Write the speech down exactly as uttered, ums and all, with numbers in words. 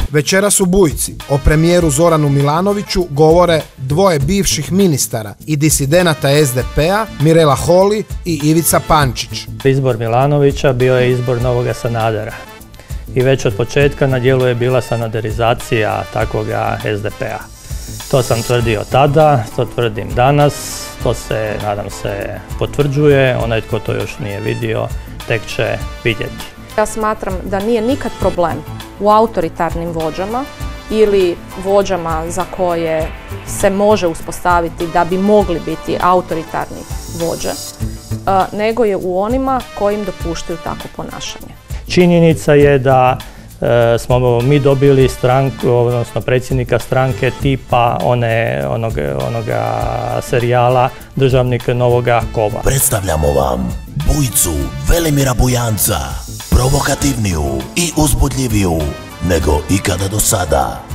Večeras u Bujci o premijeru Zoranu Milanoviću govore dvoje bivših ministara i disidenata es de pe-a, Mirela Holy i Ivica Pančić. Izbor Milanovića bio je izbor novoga Sanadera i već od početka na djelu je bila sanaderizacija takvoga es de pe-a. To sam tvrdio tada, to tvrdim danas, to se, nadam se, potvrđuje. Onaj tko to još nije vidio, tek će vidjeti. Ja smatram da nije nikad problem u autoritarnim vođama ili vođama za koje se može uspostaviti da bi mogli biti autoritarni vođe, nego je u onima koji im dopuštaju takvo ponašanje. Činjenica je da e, smo mi dobili stranku, odnosno predsjednika stranke tipa one, onog, onoga serijala Državnik novoga kova. Predstavljamo vam Bujcu Velimira Bujanca, provokativniju i uzbudljiviju nego ikada do sada.